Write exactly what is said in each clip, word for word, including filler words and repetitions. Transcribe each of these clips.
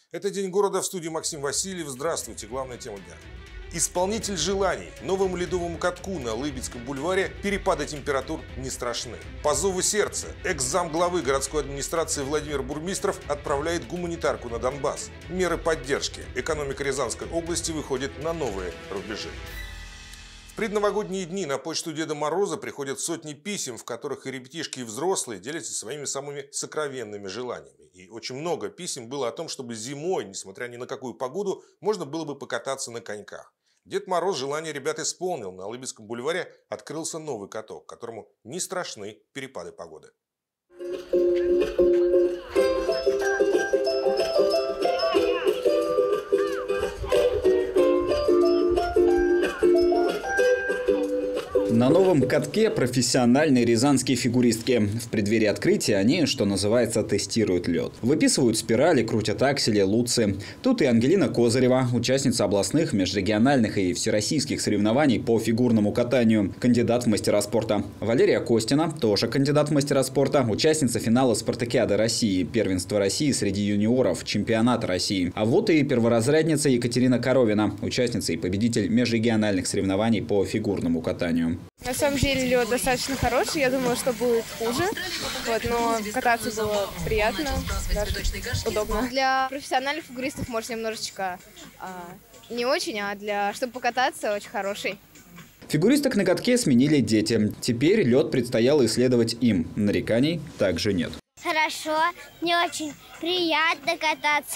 Это «День города», в студии Максим Васильев. Здравствуйте. Главная тема дня. Исполнитель желаний. Новому ледовому катку на Лыбецком бульваре перепады температур не страшны. По зову сердца экс-замглавы городской администрации Владимир Бурмистров отправляет гуманитарку на Донбасс. Меры поддержки. Экономика Рязанской области выходит на новые рубежи. В предновогодние дни на почту Деда Мороза приходят сотни писем, в которых и ребятишки, и взрослые делятся своими самыми сокровенными желаниями. И очень много писем было о том, чтобы зимой, несмотря ни на какую погоду, можно было бы покататься на коньках. Дед Мороз желание ребят исполнил. На Лыбецком бульваре открылся новый каток, которому не страшны перепады погоды. На новом катке профессиональные рязанские фигуристки. В преддверии открытия они, что называется, тестируют лед. Выписывают спирали, крутят аксели, луцы. Тут и Ангелина Козырева, участница областных, межрегиональных и всероссийских соревнований по фигурному катанию, кандидат в мастера спорта. Валерия Костина, тоже кандидат в мастера спорта, участница финала Спартакиады России, первенства России среди юниоров, чемпионата России. А вот и перворазрядница Екатерина Коровина, участница и победитель межрегиональных соревнований по фигурному катанию. На самом деле лед достаточно хороший, я думала, что будет хуже, вот, но кататься было приятно, даже удобно. Для профессиональных фигуристов, может, немножечко а, не очень, а для чтобы покататься, очень хороший. Фигуристок на катке сменили дети. Теперь лед предстояло исследовать им. Нареканий также нет. Хорошо, мне очень приятно кататься,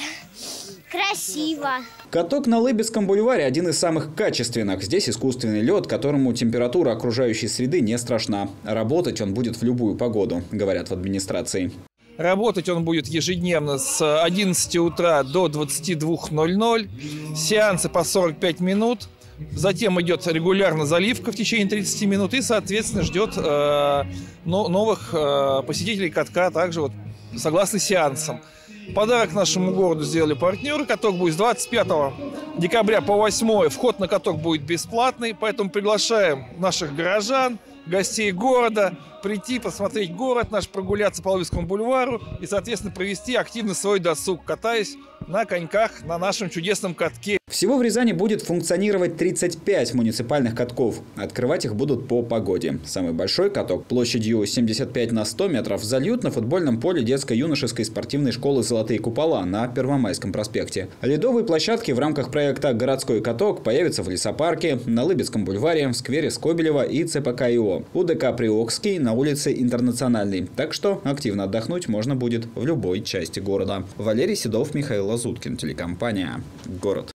красиво. Каток на Лыбецком бульваре один из самых качественных. Здесь искусственный лед, которому температура окружающей среды не страшна. Работать он будет в любую погоду, говорят в администрации. Работать он будет ежедневно с одиннадцати утра до двадцати двух ноль-ноль. Сеансы по сорок пять минут. Затем идет регулярно заливка в течение тридцати минут и, соответственно, ждет э, новых э, посетителей катка, также вот согласно сеансам. Подарок нашему городу сделали партнеры. Каток будет с двадцать пятого декабря по восьмое. Вход на каток будет бесплатный, поэтому приглашаем наших горожан, гостей города прийти, посмотреть город наш, прогуляться по Лыбецкому бульвару и, соответственно, провести активно свой досуг, катаясь на коньках на нашем чудесном катке. Всего в Рязани будет функционировать тридцать пять муниципальных катков. Открывать их будут по погоде. Самый большой каток площадью семьдесят пять на сто метров зальют на футбольном поле детско-юношеской спортивной школы «Золотые купола» на Первомайском проспекте. Ледовые площадки в рамках проекта «Городской каток» появятся в лесопарке, на Лыбецком бульваре, в сквере Скобелева и ЦПК ИО, УДК Приокский на улице Интернациональной. Так что активно отдохнуть можно будет в любой части города. Валерий Седов, Михаил Лазуткин, телекомпания «Город».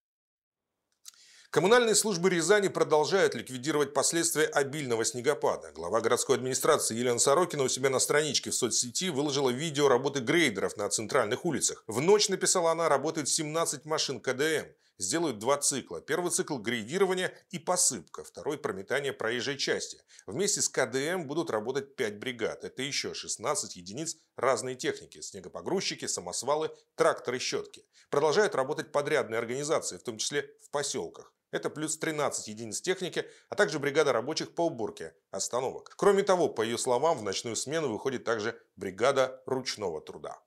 Коммунальные службы Рязани продолжают ликвидировать последствия обильного снегопада. Глава городской администрации Елена Сорокина у себя на страничке в соцсети выложила видео работы грейдеров на центральных улицах. В ночь, написала она, работает семнадцать машин КДМ. Сделают два цикла. Первый цикл – грейдирование и посыпка. Второй – прометание проезжей части. Вместе с КДМ будут работать пять бригад. Это еще шестнадцать единиц разной техники. Снегопогрузчики, самосвалы, тракторы, щетки. Продолжают работать подрядные организации, в том числе в поселках. Это плюс тринадцать единиц техники, а также бригада рабочих по уборке остановок. Кроме того, по ее словам, в ночную смену выходит также бригада ручного труда.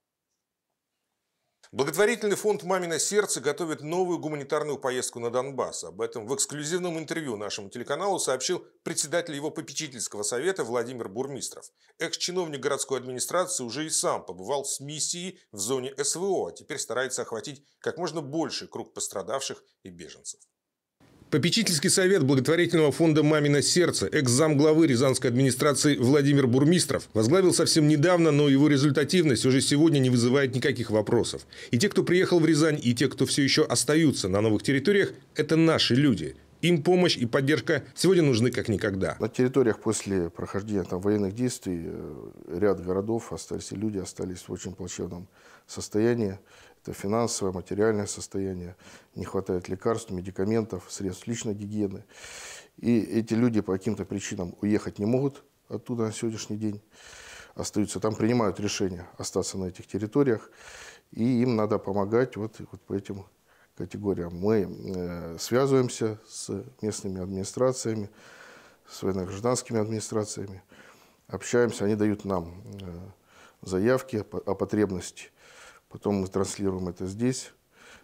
Благотворительный фонд «Мамино сердце» готовит новую гуманитарную поездку на Донбасс. Об этом в эксклюзивном интервью нашему телеканалу сообщил председатель его попечительского совета Владимир Бурмистров. Экс-чиновник городской администрации уже и сам побывал с миссией в зоне СВО, а теперь старается охватить как можно больший круг пострадавших и беженцев. Попечительский совет благотворительного фонда «Мамино сердце» экс-замглавы Рязанской администрации Владимир Бурмистров возглавил совсем недавно, но его результативность уже сегодня не вызывает никаких вопросов. И те, кто приехал в Рязань, и те, кто все еще остаются на новых территориях, это наши люди. Им помощь и поддержка сегодня нужны как никогда. На территориях после прохождения там, военных действий ряд городов остались, и люди остались в очень плачевном состоянии. Это финансовое, материальное состояние, не хватает лекарств, медикаментов, средств личной гигиены. И эти люди по каким-то причинам уехать не могут оттуда на сегодняшний день. Остаются там, принимают решение остаться на этих территориях. И им надо помогать вот, вот по этим категориям. Мы э, связываемся с местными администрациями, с военно-гражданскими администрациями, общаемся, они дают нам э, заявки о потребности. Потом мы транслируем это здесь,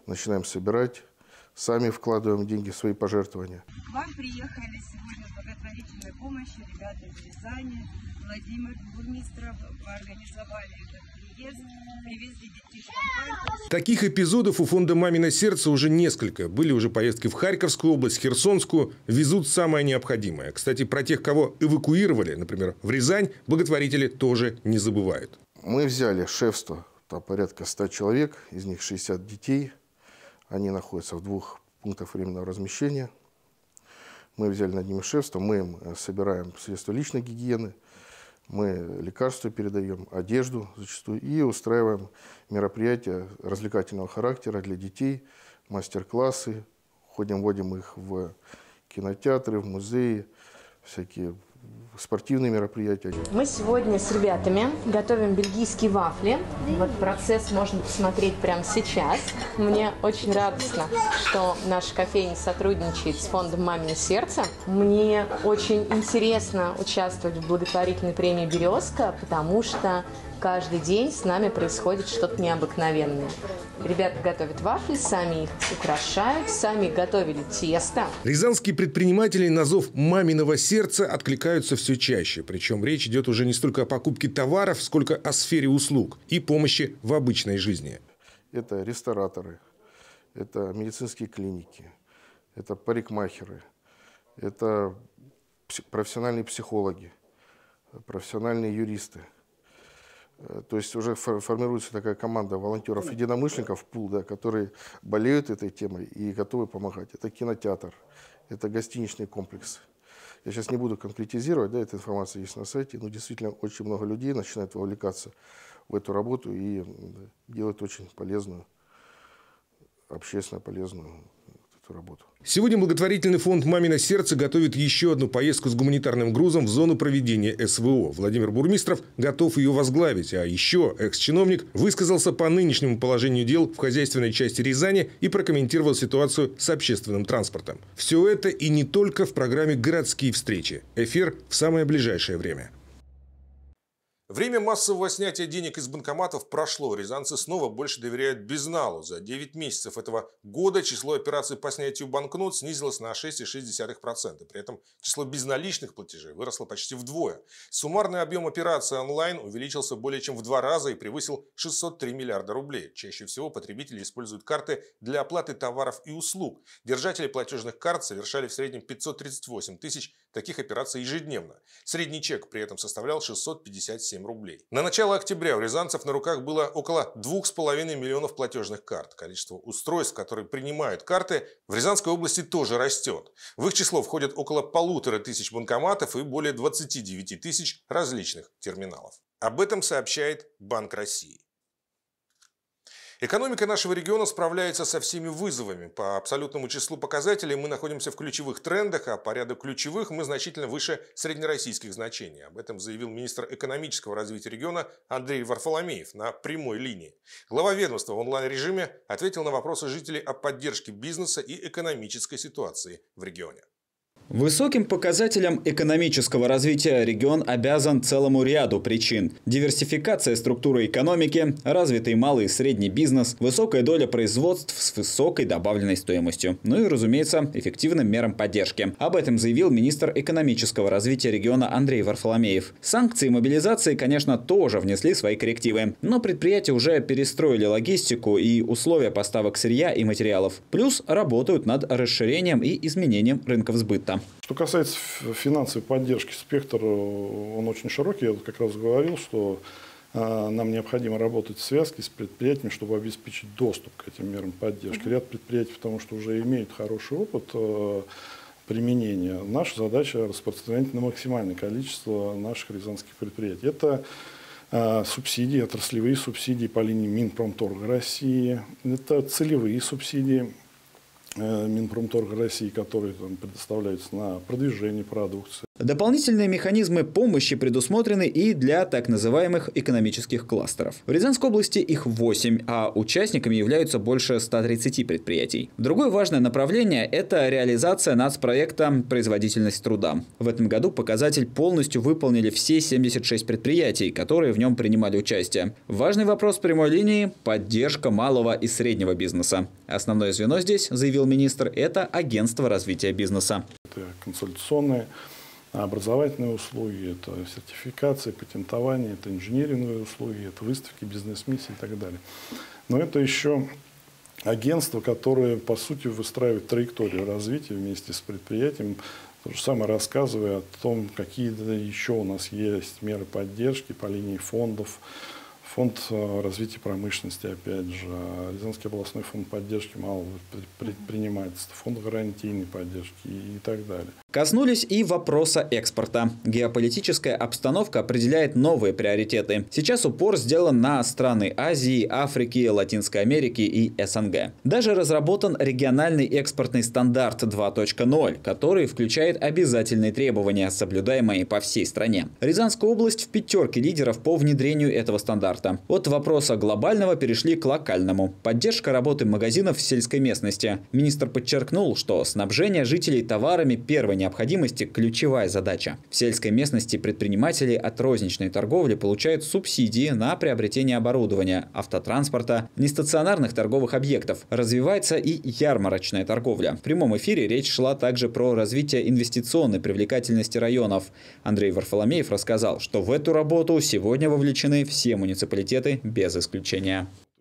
начинаем собирать, сами вкладываем деньги в свои пожертвования. К вам приехали сегодня с благотворительной помощью ребята из Рязани. Владимир Бурмистров, вы организовали этот приезд, привезли детишек в Харьков. Таких эпизодов у фонда «Мамино сердце» уже несколько. Были уже поездки в Харьковскую область, Херсонскую. Везут самое необходимое. Кстати, про тех, кого эвакуировали, например, в Рязань, благотворители тоже не забывают. Мы взяли шефство, там порядка ста человек, из них шестьдесят детей. Они находятся в двух пунктах временного размещения. Мы взяли над ними шефство, мы им собираем средства личной гигиены, мы лекарства передаем, одежду зачастую и устраиваем мероприятия развлекательного характера для детей, мастер-классы, ходим, вводим их в кинотеатры, в музеи, всякие спортивные мероприятия. Мы сегодня с ребятами готовим бельгийские вафли. Вот процесс можно посмотреть прямо сейчас. Мне очень радостно, что наша кофейня сотрудничает с фондом «Мамино сердце». Мне очень интересно участвовать в благотворительной премии «Березка», потому что каждый день с нами происходит что-то необыкновенное. Ребята готовят вафли, сами их украшают, сами готовили тесто. Рязанские предприниматели на зов «Маминого сердца» откликаются все чаще. Причем речь идет уже не столько о покупке товаров, сколько о сфере услуг и помощи в обычной жизни. Это рестораторы, это медицинские клиники, это парикмахеры, это профессиональные психологи, профессиональные юристы. То есть уже формируется такая команда волонтеров-единомышленников, пул, да, которые болеют этой темой и готовы помогать. Это кинотеатр, это гостиничный комплекс. Я сейчас не буду конкретизировать, да, эта информация есть на сайте, но действительно очень много людей начинают вовлекаться в эту работу и делать очень полезную, общественно полезную эту работу. Сегодня благотворительный фонд «Мамино сердце» готовит еще одну поездку с гуманитарным грузом в зону проведения эс вэ о. Владимир Бурмистров готов ее возглавить. А еще экс-чиновник высказался по нынешнему положению дел в хозяйственной части Рязани и прокомментировал ситуацию с общественным транспортом. Все это и не только в программе «Городские встречи». Эфир в самое ближайшее время. Время массового снятия денег из банкоматов прошло. Рязанцы снова больше доверяют безналу. За девять месяцев этого года число операций по снятию банкнот снизилось на шесть целых шесть десятых процента. При этом число безналичных платежей выросло почти вдвое. Суммарный объем операций онлайн увеличился более чем в два раза и превысил шестьсот три миллиарда рублей. Чаще всего потребители используют карты для оплаты товаров и услуг. Держатели платежных карт совершали в среднем пятьсот тридцать восемь тысяч таких операций ежедневно. Средний чек при этом составлял шестьсот пятьдесят семь рублей. На начало октября у рязанцев на руках было около двух с половиной миллионов платежных карт. Количество устройств, которые принимают карты, в Рязанской области тоже растет. В их число входят около полутора тысяч банкоматов и более двадцати девяти тысяч различных терминалов. Об этом сообщает Банк России. Экономика нашего региона справляется со всеми вызовами. По абсолютному числу показателей мы находимся в ключевых трендах, а по ряду ключевых мы значительно выше среднероссийских значений. Об этом заявил министр экономического развития региона Андрей Варфоломеев на прямой линии. Глава ведомства в онлайн-режиме ответил на вопросы жителей о поддержке бизнеса и экономической ситуации в регионе. Высоким показателям экономического развития регион обязан целому ряду причин. Диверсификация структуры экономики, развитый малый и средний бизнес, высокая доля производств с высокой добавленной стоимостью. Ну и, разумеется, эффективным мерам поддержки. Об этом заявил министр экономического развития региона Андрей Варфоломеев. Санкции и мобилизации, конечно, тоже внесли свои коррективы. Но предприятия уже перестроили логистику и условия поставок сырья и материалов. Плюс работают над расширением и изменением рынков сбыта. Что касается финансовой поддержки, спектр он очень широкий. Я как раз говорил, что э, нам необходимо работать в связке с предприятиями, чтобы обеспечить доступ к этим мерам поддержки. Ряд предприятий, потому что уже имеют хороший опыт э, применения. Наша задача распространять на максимальное количество наших рязанских предприятий. Это э, субсидии, отраслевые субсидии по линии Минпромторга России, это целевые субсидии Минпромторга России, которые там предоставляются на продвижение продукции. Дополнительные механизмы помощи предусмотрены и для так называемых экономических кластеров. В Рязанской области их восемь, а участниками являются больше ста тридцати предприятий. Другое важное направление – это реализация нацпроекта «Производительность труда». В этом году показатель полностью выполнили все семьдесят шесть предприятий, которые в нем принимали участие. Важный вопрос прямой линии – поддержка малого и среднего бизнеса. Основное звено здесь, заявил министр, это агентство развития бизнеса. Это консультационные, образовательные услуги, это сертификация, патентование, это инженерные услуги, это выставки, бизнес-миссии и так далее. Но это еще агентство, которое, по сути, выстраивает траекторию развития вместе с предприятием, то же самое рассказывая о том, какие еще у нас есть меры поддержки по линии фондов. Фонд развития промышленности, опять же, Рязанский областной фонд поддержки малого предпринимательства, фонд гарантийной поддержки и так далее. Коснулись и вопроса экспорта. Геополитическая обстановка определяет новые приоритеты. Сейчас упор сделан на страны Азии, Африки, Латинской Америки и СНГ. Даже разработан региональный экспортный стандарт два точка ноль, который включает обязательные требования, соблюдаемые по всей стране. Рязанская область в пятерке лидеров по внедрению этого стандарта. От вопроса глобального перешли к локальному. Поддержка работы магазинов в сельской местности. Министр подчеркнул, что снабжение жителей товарами первой необходимости – ключевая задача. В сельской местности предприниматели от розничной торговли получают субсидии на приобретение оборудования, автотранспорта, нестационарных торговых объектов. Развивается и ярмарочная торговля. В прямом эфире речь шла также про развитие инвестиционной привлекательности районов. Андрей Варфоломеев рассказал, что в эту работу сегодня вовлечены все муниципалитеты без исключения.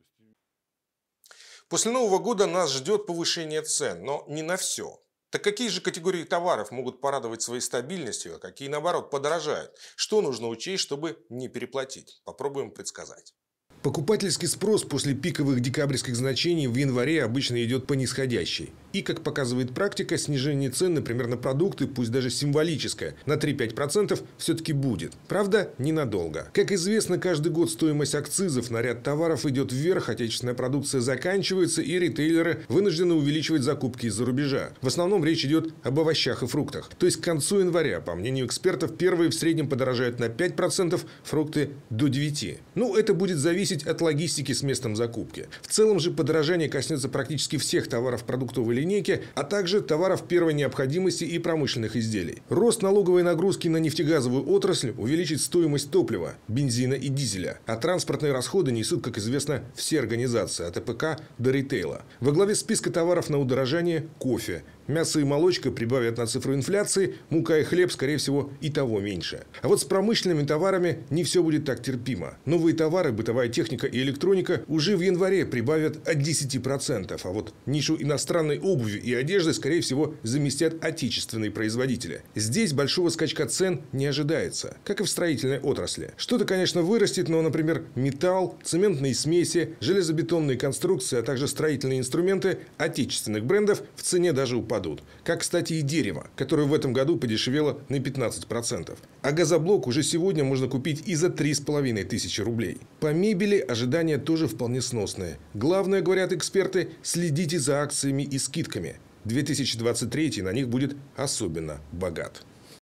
После Нового года нас ждет повышение цен, но не на все. Так какие же категории товаров могут порадовать своей стабильностью, а какие, наоборот, подорожают? Что нужно учесть, чтобы не переплатить? Попробуем предсказать. Покупательский спрос после пиковых декабрьских значений в январе обычно идет по нисходящей. И, как показывает практика, снижение цен, например, на продукты, пусть даже символическое, на три-пять процентов все-таки будет. Правда, ненадолго. Как известно, каждый год стоимость акцизов на ряд товаров идет вверх, отечественная продукция заканчивается, и ритейлеры вынуждены увеличивать закупки из-за рубежа. В основном речь идет об овощах и фруктах. То есть к концу января, по мнению экспертов, первые в среднем подорожают на пять процентов, фрукты до девяти процентов. Ну, это будет зависеть от логистики с местом закупки. В целом же подорожание коснется практически всех товаров продуктовой линейки, а также товаров первой необходимости и промышленных изделий. Рост налоговой нагрузки на нефтегазовую отрасль увеличит стоимость топлива, бензина и дизеля. А транспортные расходы несут, как известно, все организации, от ЭПК до ритейла. Во главе списка товаров на удорожание – кофе. Мясо и молочка прибавят на цифру инфляции, мука и хлеб, скорее всего, и того меньше. А вот с промышленными товарами не все будет так терпимо. Новые товары, бытовая техника и электроника уже в январе прибавят от десяти процентов. А вот нишу иностранной обуви и одежды, скорее всего, заместят отечественные производители. Здесь большого скачка цен не ожидается, как и в строительной отрасли. Что-то, конечно, вырастет, но, например, металл, цементные смеси, железобетонные конструкции, а также строительные инструменты отечественных брендов в цене даже упадут. Как, кстати, и дерево, которое в этом году подешевело на пятнадцать процентов. А газоблок уже сегодня можно купить и за три с половиной тысячи рублей. По мебели ожидания тоже вполне сносные. Главное, говорят эксперты, следите за акциями и скидками. две тысячи двадцать третий на них будет особенно богат.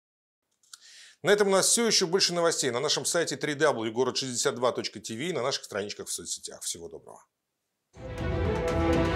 На этом у нас все. Еще больше новостей на нашем сайте дабл ю дабл ю точка город шестьдесят два точка ти ви и на наших страничках в соцсетях. Всего доброго.